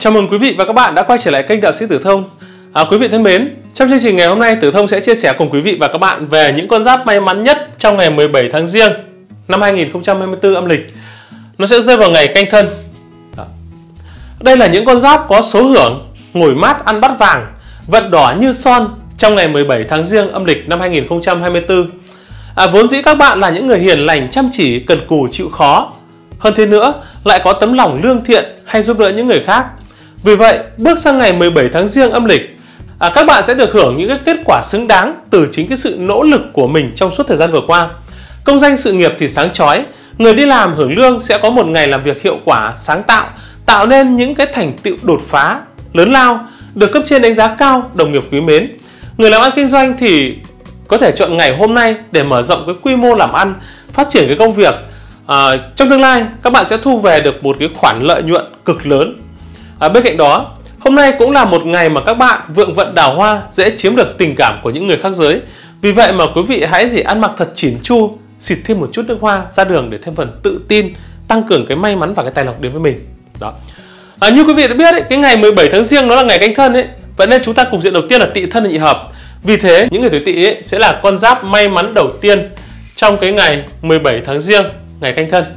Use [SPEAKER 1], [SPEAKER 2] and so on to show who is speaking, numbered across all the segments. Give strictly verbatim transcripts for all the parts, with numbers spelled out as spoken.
[SPEAKER 1] Chào mừng quý vị và các bạn đã quay trở lại kênh Đạo Sĩ Tử Thông. À, quý vị thân mến, trong chương trình ngày hôm nay, Tử Thông sẽ chia sẻ cùng quý vị và các bạn về những con giáp may mắn nhất trong ngày mười bảy tháng Giêng năm hai nghìn không trăm hai mươi tư âm lịch. Nó sẽ rơi vào ngày Canh Thân. Đó. Đây là những con giáp có số hưởng ngồi mát ăn bát vàng, vận đỏ như son trong ngày mười bảy tháng Giêng âm lịch năm hai nghìn không trăm hai mươi tư. À, vốn dĩ các bạn là những người hiền lành, chăm chỉ, cần cù, chịu khó. Hơn thế nữa, lại có tấm lòng lương thiện hay giúp đỡ những người khác. Vì vậy, bước sang ngày mười bảy tháng Giêng âm lịch, à, các bạn sẽ được hưởng những cái kết quả xứng đáng từ chính cái sự nỗ lực của mình trong suốt thời gian vừa qua. Công danh sự nghiệp thì sáng chói, người đi làm hưởng lương sẽ có một ngày làm việc hiệu quả, sáng tạo, tạo nên những cái thành tựu đột phá lớn lao, được cấp trên đánh giá cao, đồng nghiệp quý mến. Người làm ăn kinh doanh thì có thể chọn ngày hôm nay để mở rộng cái quy mô làm ăn, phát triển cái công việc. À, trong tương lai các bạn sẽ thu về được một cái khoản lợi nhuận cực lớn. À, bên cạnh đó, hôm nay cũng là một ngày mà các bạn vượng vận đào hoa, dễ chiếm được tình cảm của những người khác giới. Vì vậy mà quý vị hãy gì ăn mặc thật chỉn chu, xịt thêm một chút nước hoa ra đường để thêm phần tự tin, tăng cường cái may mắn và cái tài lộc đến với mình. Đó. À, như quý vị đã biết ấy, cái ngày mười bảy tháng Giêng nó là ngày Canh Thân ấy, vậy nên chúng ta cục diện đầu tiên là Tỵ Thân nhị hợp. Vì thế những người tuổi Tỵ ấy sẽ là con giáp may mắn đầu tiên trong cái ngày mười bảy tháng Giêng, ngày Canh Thân.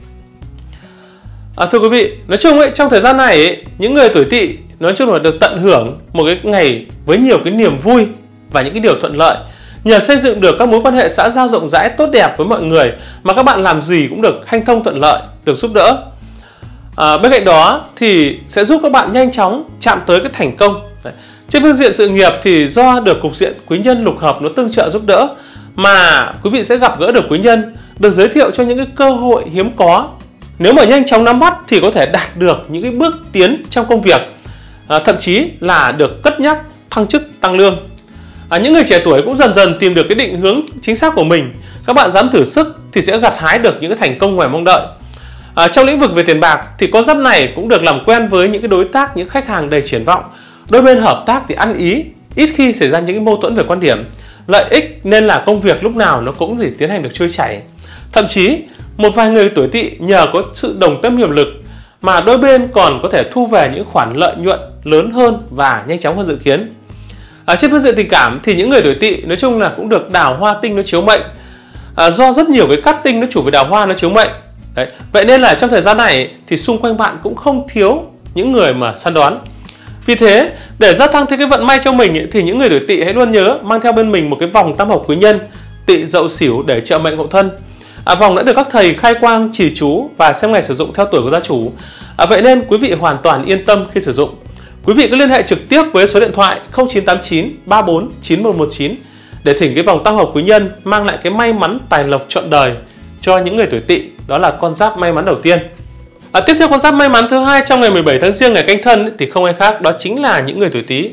[SPEAKER 1] À, thưa quý vị, nói chung ấy, trong thời gian này ấy, những người tuổi Tỵ nói chung là được tận hưởng một cái ngày với nhiều cái niềm vui và những cái điều thuận lợi. Nhờ xây dựng được các mối quan hệ xã giao rộng rãi tốt đẹp với mọi người mà các bạn làm gì cũng được hanh thông thuận lợi, được giúp đỡ. À, bên cạnh đó thì sẽ giúp các bạn nhanh chóng chạm tới cái thành công. Đấy. Trên phương diện sự nghiệp thì do được cục diện quý nhân lục hợp nó tương trợ giúp đỡ mà quý vị sẽ gặp gỡ được quý nhân, được giới thiệu cho những cái cơ hội hiếm có. Nếu mà nhanh chóng nắm bắt thì có thể đạt được những cái bước tiến trong công việc, à, thậm chí là được cất nhắc thăng chức tăng lương. À, những người trẻ tuổi cũng dần dần tìm được cái định hướng chính xác của mình. Các bạn dám thử sức thì sẽ gặt hái được những cái thành công ngoài mong đợi. À, trong lĩnh vực về tiền bạc thì con giáp này cũng được làm quen với những cái đối tác, những khách hàng đầy triển vọng. Đôi bên hợp tác thì ăn ý, ít khi xảy ra những cái mâu thuẫn về quan điểm, lợi ích, nên là công việc lúc nào nó cũng chỉ tiến hành được trôi chảy. Thậm chí một vài người tuổi Tỵ nhờ có sự đồng tâm hiệp lực mà đôi bên còn có thể thu về những khoản lợi nhuận lớn hơn và nhanh chóng hơn dự kiến. À, trên phương diện tình cảm thì những người tuổi Tỵ nói chung là cũng được đào hoa tinh nó chiếu mệnh, à, do rất nhiều cái cát tinh nó chủ về đào hoa nó chiếu mệnh. Đấy. Vậy nên là trong thời gian này thì xung quanh bạn cũng không thiếu những người mà săn đón. Vì thế để gia tăng thêm cái vận may cho mình ấy, thì những người tuổi Tỵ hãy luôn nhớ mang theo bên mình một cái vòng tam hợp quý nhân Tỵ Dậu Sửu để trợ mệnh hộ thân. À, vòng đã được các thầy khai quang chỉ chú và xem ngày sử dụng theo tuổi của gia chủ. À, vậy nên quý vị hoàn toàn yên tâm khi sử dụng. Quý vị cứ liên hệ trực tiếp với số điện thoại không chín tám chín ba bốn chín một một chín để thỉnh cái vòng tam hợp quý nhân mang lại cái may mắn tài lộc trọn đời cho những người tuổi Tỵ. Đó là con giáp may mắn đầu tiên. À, tiếp theo con giáp may mắn thứ hai trong ngày mười bảy tháng Giêng ngày Canh Thân thì không ai khác, đó chính là những người tuổi Tý.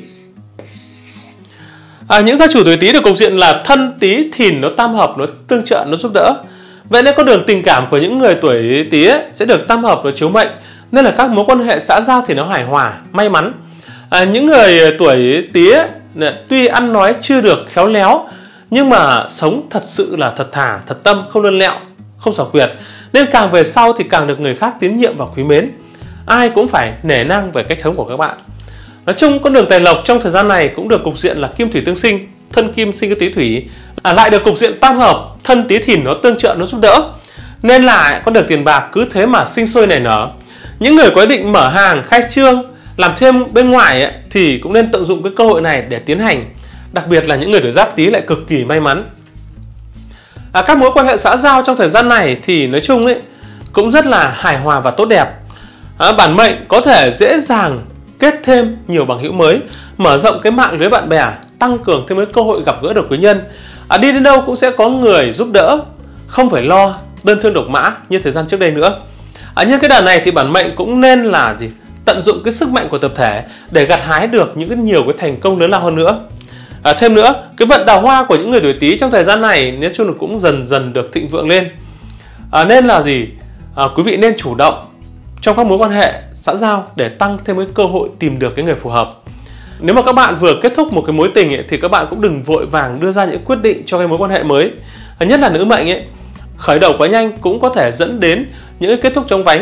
[SPEAKER 1] À, những gia chủ tuổi Tý được cục diện là Thân, Tý, Thìn nó tam hợp, nó tương trợ, nó giúp đỡ. Vậy nên con đường tình cảm của những người tuổi Tý sẽ được tam hợp, nó chiếu mệnh, nên là các mối quan hệ xã giao thì nó hài hòa, may mắn. À, những người tuổi Tý tuy ăn nói chưa được khéo léo nhưng mà sống thật sự là thật thà, thật tâm, không lươn lẹo, không xảo quyệt, nên càng về sau thì càng được người khác tín nhiệm và quý mến. Ai cũng phải nể nang về cách sống của các bạn. Nói chung con đường tài lộc trong thời gian này cũng được cục diện là Kim Thủy tương sinh, Thân Kim sinh cái Tý Thủy, à, lại được cục diện tam hợp Thân Tý Thìn nó tương trợ, nó giúp đỡ, nên là con đường tiền bạc cứ thế mà sinh sôi nảy nở. Những người có ý định mở hàng, khai trương, làm thêm bên ngoài ấy, thì cũng nên tận dụng cái cơ hội này để tiến hành. Đặc biệt là những người tuổi Giáp Tý lại cực kỳ may mắn. À, các mối quan hệ xã giao trong thời gian này thì nói chung ấy cũng rất là hài hòa và tốt đẹp. À, bản mệnh có thể dễ dàng kết thêm nhiều bằng hữu mới, mở rộng cái mạng lưới bạn bè, tăng cường thêm cái cơ hội gặp gỡ được quý nhân. À, đi đến đâu cũng sẽ có người giúp đỡ, không phải lo đơn thương độc mã như thời gian trước đây nữa. À, nhân cái đàn này thì bản mệnh cũng nên là gì tận dụng cái sức mạnh của tập thể để gặt hái được những cái nhiều cái thành công lớn lao hơn nữa. À, thêm nữa, cái vận đào hoa của những người tuổi Tý trong thời gian này nói chung là cũng dần dần được thịnh vượng lên. À, nên là gì à, quý vị nên chủ động trong các mối quan hệ xã giao để tăng thêm cái cơ hội tìm được cái người phù hợp. Nếu mà các bạn vừa kết thúc một cái mối tình ấy, thì các bạn cũng đừng vội vàng đưa ra những quyết định cho cái mối quan hệ mới. À, nhất là nữ mệnh ấy, khởi đầu quá nhanh cũng có thể dẫn đến những cái kết thúc chóng vánh.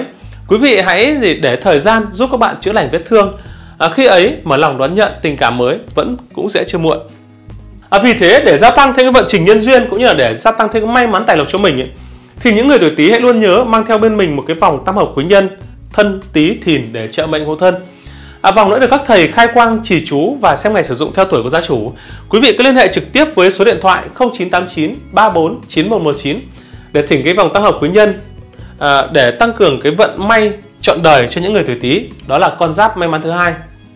[SPEAKER 1] Quý vị hãy để, để thời gian giúp các bạn chữa lành vết thương. À, khi ấy mở lòng đón nhận tình cảm mới vẫn cũng sẽ chưa muộn. À, vì thế để gia tăng thêm cái vận trình nhân duyên cũng như là để gia tăng thêm cái may mắn tài lộc cho mình ấy, thì những người tuổi Tý hãy luôn nhớ mang theo bên mình một cái vòng tam hợp quý nhân Thân, Tý, Thìn để trợ mệnh hộ thân. À, vòng đã được các thầy khai quang chỉ chú và xem ngày sử dụng theo tuổi của gia chủ. Quý vị cứ liên hệ trực tiếp với số điện thoại không chín tám chín ba bốn chín một một chín để thỉnh cái vòng tam hợp quý nhân à, để tăng cường cái vận may trọn đời cho những người tuổi Tý. Đó là con giáp may mắn thứ hai.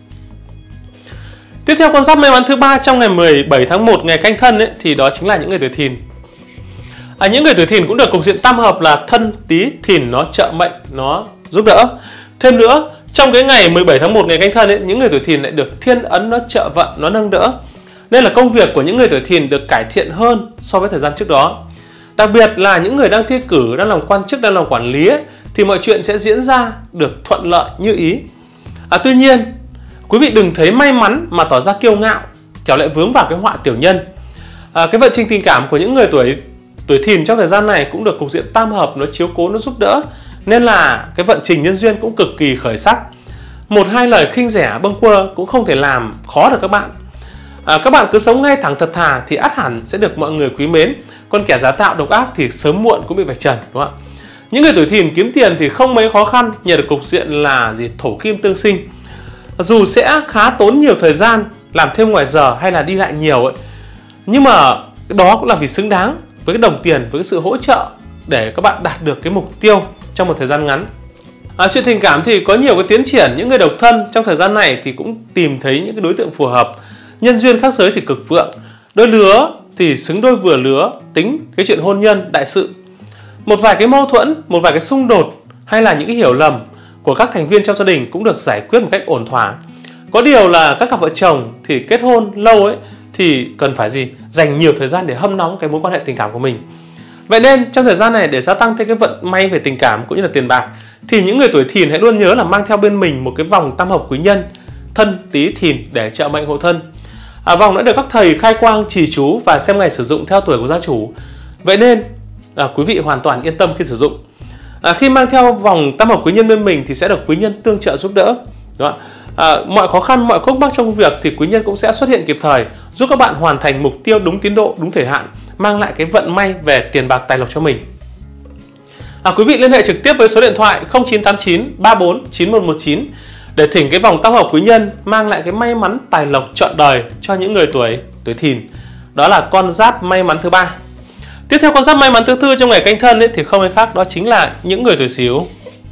[SPEAKER 1] Tiếp theo con giáp may mắn thứ ba trong ngày mười bảy tháng một ngày Canh Thân ấy, thì đó chính là những người tuổi Thìn. À, những người tuổi Thìn cũng được cục diện tam hợp là Thân, Tý, Thìn nó trợ mệnh, nó giúp đỡ. Thêm nữa, trong cái ngày mười bảy tháng một ngày Canh Thân ấy, những người tuổi Thìn lại được thiên ấn nó trợ vận, nó nâng đỡ. Nên là công việc của những người tuổi Thìn được cải thiện hơn so với thời gian trước đó. Đặc biệt là những người đang thi cử, đang làm quan chức, đang làm quản lý ấy, thì mọi chuyện sẽ diễn ra được thuận lợi như ý. À, tuy nhiên, quý vị đừng thấy may mắn mà tỏ ra kiêu ngạo, kẻo lại vướng vào cái họa tiểu nhân. À, cái vận trình tình cảm của những người tuổi tuổi Thìn trong thời gian này cũng được cục diện tam hợp nó chiếu cố, nó giúp đỡ, nên là cái vận trình nhân duyên cũng cực kỳ khởi sắc. Một hai lời khinh rẻ bâng quơ cũng không thể làm khó được các bạn. À, các bạn cứ sống ngay thẳng thật thà thì ắt hẳn sẽ được mọi người quý mến. Còn kẻ giả tạo độc ác thì sớm muộn cũng bị vạch trần, đúng không ạ? Những người tuổi Thìn kiếm tiền thì không mấy khó khăn nhờ được cục diện là gì thổ kim tương sinh. Dù sẽ khá tốn nhiều thời gian làm thêm ngoài giờ hay là đi lại nhiều ấy, nhưng mà đó cũng là vì xứng đáng với cái đồng tiền, với cái sự hỗ trợ để các bạn đạt được cái mục tiêu trong một thời gian ngắn. À, chuyện tình cảm thì có nhiều cái tiến triển. Những người độc thân trong thời gian này thì cũng tìm thấy những cái đối tượng phù hợp. Nhân duyên khác giới thì cực vượng. Đôi lứa thì xứng đôi vừa lứa, tính cái chuyện hôn nhân, đại sự. Một vài cái mâu thuẫn, một vài cái xung đột hay là những cái hiểu lầm của các thành viên trong gia đình cũng được giải quyết một cách ổn thỏa. Có điều là các cặp vợ chồng thì kết hôn lâu ấy thì cần phải gì? Dành nhiều thời gian để hâm nóng cái mối quan hệ tình cảm của mình. Vậy nên trong thời gian này để gia tăng thêm cái vận may về tình cảm cũng như là tiền bạc thì những người tuổi Thìn hãy luôn nhớ là mang theo bên mình một cái vòng tam hợp quý nhân Thân, Tý, Thìn để trợ mệnh hộ thân. À, vòng đã được các thầy khai quang trì chú và xem ngày sử dụng theo tuổi của gia chủ. Vậy nên à, quý vị hoàn toàn yên tâm khi sử dụng. À, khi mang theo vòng tam hợp quý nhân bên mình thì sẽ được quý nhân tương trợ giúp đỡ. Đúng không? À, mọi khó khăn, mọi khúc mắc trong công việc thì quý nhân cũng sẽ xuất hiện kịp thời, giúp các bạn hoàn thành mục tiêu đúng tiến độ, đúng thời hạn, mang lại cái vận may về tiền bạc tài lộc cho mình. À, quý vị liên hệ trực tiếp với số điện thoại không chín tám chín ba bốn chín một một chín để thỉnh cái vòng tam hợp quý nhân mang lại cái may mắn tài lộc trọn đời cho những người tuổi tuổi Thìn. Đó là con giáp may mắn thứ ba. Tiếp theo con giáp may mắn thứ tư trong ngày Canh Thân ấy, thì không ai khác đó chính là những người tuổi Sửu.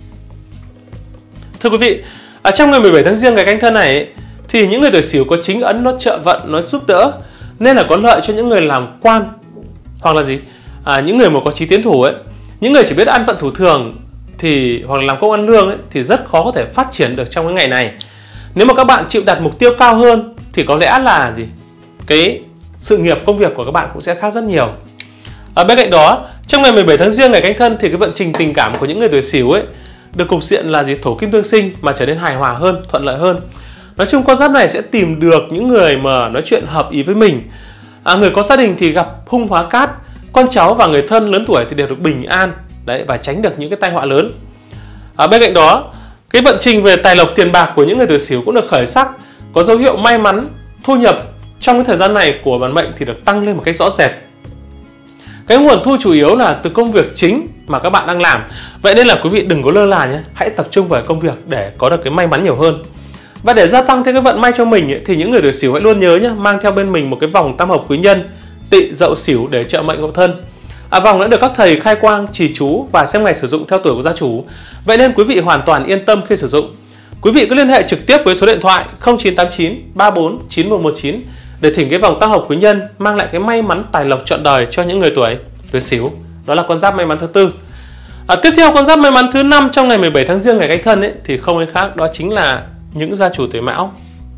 [SPEAKER 1] Thưa quý vị, ở trong ngày mười bảy tháng Giêng ngày Canh Thân này ấy, thì những người tuổi Sửu có chính ấn nó trợ vận, nó giúp đỡ, nên là có lợi cho những người làm quan hoặc là gì à, những người mà có chí tiến thủ ấy. Những người chỉ biết ăn vận thủ thường thì hoặc là làm công ăn lương ấy, thì rất khó có thể phát triển được trong cái ngày này. Nếu mà các bạn chịu đặt mục tiêu cao hơn thì có lẽ là gì cái sự nghiệp công việc của các bạn cũng sẽ khác rất nhiều. Ở bên cạnh đó, trong ngày mười bảy tháng Giêng ngày Canh Thân thì cái vận trình tình cảm của những người tuổi Sửu ấy được cục diện là gì thổ kim tương sinh mà trở nên hài hòa hơn, thuận lợi hơn. Nói chung con giáp này sẽ tìm được những người mà nói chuyện hợp ý với mình. À, người có gia đình thì gặp hung hóa cát, con cháu và người thân lớn tuổi thì đều được bình an đấy, và tránh được những cái tai họa lớn. Ở bên cạnh đó, cái vận trình về tài lộc tiền bạc của những người tuổi Sửu cũng được khởi sắc, có dấu hiệu may mắn, thu nhập trong cái thời gian này của bản mệnh thì được tăng lên một cách rõ rệt. Cái nguồn thu chủ yếu là từ công việc chính mà các bạn đang làm. Vậy nên là quý vị đừng có lơ là nhé, hãy tập trung vào công việc để có được cái may mắn nhiều hơn. Và để gia tăng thêm cái vận may cho mình ấy, thì những người tuổi Sửu hãy luôn nhớ nhé, mang theo bên mình một cái vòng tam hợp quý nhân Tỵ, Dậu, Sửu để trợ mệnh hộ thân. À, vòng đã được các thầy khai quang trì chú và xem ngày sử dụng theo tuổi của gia chủ. Vậy nên quý vị hoàn toàn yên tâm khi sử dụng. Quý vị cứ liên hệ trực tiếp với số điện thoại không chín tám chín ba bốn chín một một chín để thỉnh cái vòng tam hợp quý nhân mang lại cái may mắn tài lộc trọn đời cho những người tuổi tuổi Sửu. Đó là con giáp may mắn thứ tư. À, tiếp theo con giáp may mắn thứ năm trong ngày mười bảy tháng Giêng ngày Canh Thân ấy, thì không ai khác đó chính là những gia chủ tuổi Mão.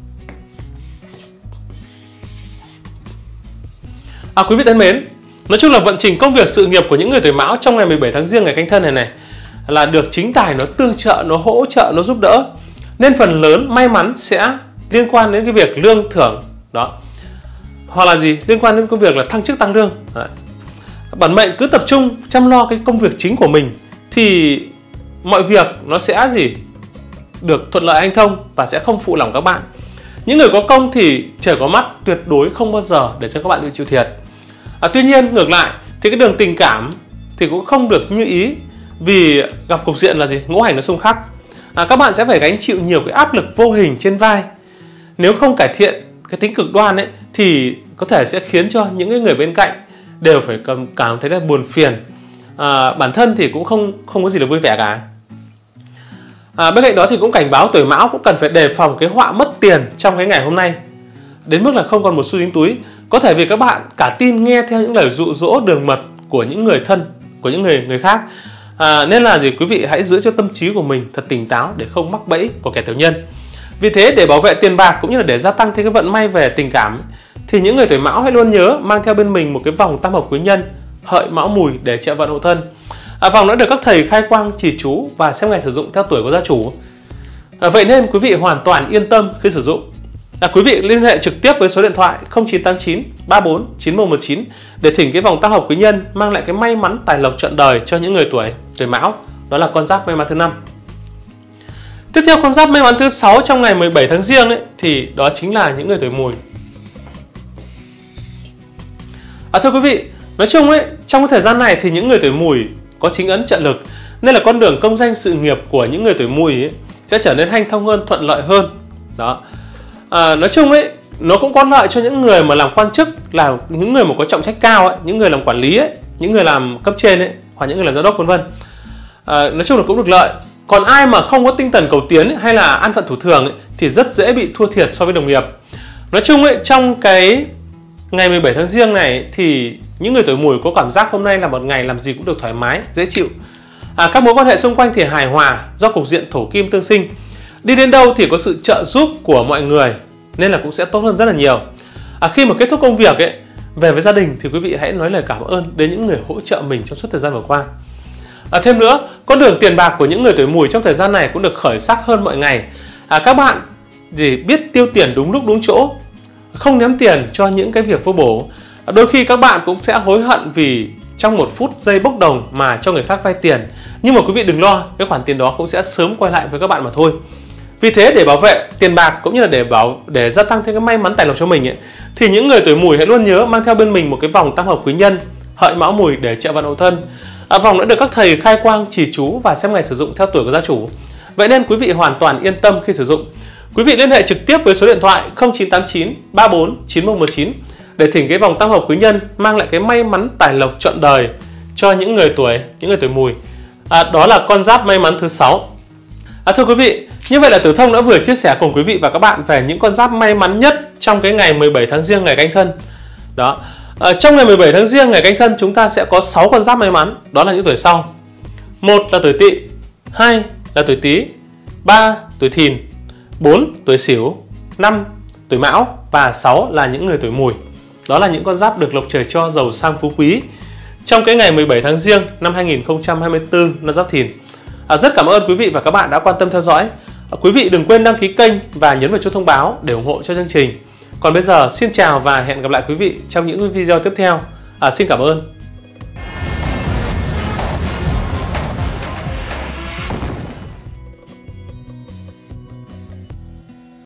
[SPEAKER 1] À, quý vị thân mến, nói chung là vận trình công việc sự nghiệp của những người tuổi Mão trong ngày mười bảy tháng Giêng ngày Canh Thân này này là được chính tài nó tương trợ, nó hỗ trợ, nó giúp đỡ, nên phần lớn may mắn sẽ liên quan đến cái việc lương thưởng đó, hoặc là gì liên quan đến công việc là thăng chức tăng lương. Đấy. Bản mệnh cứ tập trung chăm lo cái công việc chính của mình thì mọi việc nó sẽ gì được thuận lợi hanh thông và sẽ không phụ lòng các bạn. Những người có công thì trời có mắt, tuyệt đối không bao giờ để cho các bạn bị chịu thiệt. À, tuy nhiên ngược lại thì cái đường tình cảm thì cũng không được như ý, vì gặp cục diện là gì ngũ hành nó xung khắc. À, các bạn sẽ phải gánh chịu nhiều cái áp lực vô hình trên vai. Nếu không cải thiện cái tính cực đoan ấy thì có thể sẽ khiến cho những cái người bên cạnh đều phải cảm, cảm thấy là buồn phiền. À, bản thân thì cũng không không có gì là vui vẻ cả. À, bên cạnh đó thì cũng cảnh báo tuổi Mão cũng cần phải đề phòng cái họa mất tiền trong cái ngày hôm nay, đến mức là không còn một xu dính túi. Có thể vì các bạn cả tin nghe theo những lời dụ dỗ đường mật của những người thân, của những người người khác. À, nên là gì quý vị hãy giữ cho tâm trí của mình thật tỉnh táo để không mắc bẫy của kẻ tiểu nhân. Vì thế để bảo vệ tiền bạc cũng như là để gia tăng thêm cái vận may về tình cảm thì những người tuổi Mão hãy luôn nhớ mang theo bên mình một cái vòng tam hợp quý nhân Hợi Mão Mùi để trợ vận hộ thân. À, vòng đã được các thầy khai quang chỉ chú và xem ngày sử dụng theo tuổi của gia chủ. À, vậy nên quý vị hoàn toàn yên tâm khi sử dụng. À, quý vị liên hệ trực tiếp với số điện thoại không chín tám chín ba bốn chín một một chín để thỉnh cái vòng tam hợp quý nhân mang lại cái may mắn tài lộc trọn đời cho những người tuổi tuổi Mão. Đó là con giáp may mắn thứ năm. Tiếp theo con giáp may mắn thứ sáu trong ngày mười bảy tháng Giêng ấy, thì đó chính là những người tuổi Mùi. À, thưa quý vị, nói chung ấy, trong cái thời gian này thì những người tuổi Mùi có chính ấn trợ lực, nên là con đường công danh sự nghiệp của những người tuổi Mùi ấy sẽ trở nên hanh thông hơn, thuận lợi hơn. Đó. À, nói chung ấy, nó cũng có lợi cho những người mà làm quan chức, là những người mà có trọng trách cao ấy, những người làm quản lý ấy, những người làm cấp trên ấy, hoặc những người làm giám đốc vân vân. À, nói chung là cũng được lợi. Còn ai mà không có tinh thần cầu tiến ấy, hay là an phận thủ thường ấy, thì rất dễ bị thua thiệt so với đồng nghiệp. Nói chung ấy, trong cái ngày mười bảy tháng Giêng này thì những người tuổi Mùi có cảm giác hôm nay là một ngày làm gì cũng được thoải mái, dễ chịu. À, các mối quan hệ xung quanh thì hài hòa do cục diện thổ kim tương sinh. Đi đến đâu thì có sự trợ giúp của mọi người nên là cũng sẽ tốt hơn rất là nhiều. À, khi mà kết thúc công việc ấy, về với gia đình thì quý vị hãy nói lời cảm ơn đến những người hỗ trợ mình trong suốt thời gian vừa qua. À, thêm nữa, con đường tiền bạc của những người tuổi Mùi trong thời gian này cũng được khởi sắc hơn mọi ngày. À, các bạn chỉ biết tiêu tiền đúng lúc đúng chỗ, không ném tiền cho những cái việc vô bổ. À, đôi khi các bạn cũng sẽ hối hận vì trong một phút giây bốc đồng mà cho người khác vay tiền. Nhưng mà quý vị đừng lo, cái khoản tiền đó cũng sẽ sớm quay lại với các bạn mà thôi. Vì thế để bảo vệ tiền bạc cũng như là để bảo để gia tăng thêm cái may mắn tài lộc cho mình ấy, thì những người tuổi Mùi hãy luôn nhớ mang theo bên mình một cái vòng tam hợp quý nhân Hợi Mão Mùi để trợ vận hộ thân. À, vòng đã được các thầy khai quang chỉ chú và xem ngày sử dụng theo tuổi của gia chủ. Vậy nên quý vị hoàn toàn yên tâm khi sử dụng. Quý vị liên hệ trực tiếp với số điện thoại không chín tám chín ba bốn chín một một chín để thỉnh cái vòng tam hợp quý nhân mang lại cái may mắn tài lộc trọn đời cho những người tuổi những người tuổi Mùi. À, đó là con giáp may mắn thứ sáu. À, thưa quý vị, như vậy là Tử Thông đã vừa chia sẻ cùng quý vị và các bạn về những con giáp may mắn nhất trong cái ngày mười bảy tháng Giêng, ngày Canh Thân. Đó. À, trong ngày mười bảy tháng Giêng, ngày Canh Thân, chúng ta sẽ có sáu con giáp may mắn, đó là những tuổi sau. Một là tuổi Tỵ, hai là tuổi Tý, ba tuổi Thìn, bốn tuổi Sửu, năm tuổi Mão và sáu là những người tuổi Mùi. Đó là những con giáp được lộc trời cho, giàu sang phú quý trong cái ngày mười bảy tháng Giêng năm hai nghìn không trăm hai mươi tư năm Giáp Thìn. À, rất cảm ơn quý vị và các bạn đã quan tâm theo dõi. À, quý vị đừng quên đăng ký kênh và nhấn vào chuông thông báo để ủng hộ cho chương trình. Còn bây giờ xin chào và hẹn gặp lại quý vị trong những video tiếp theo. À, xin cảm ơn.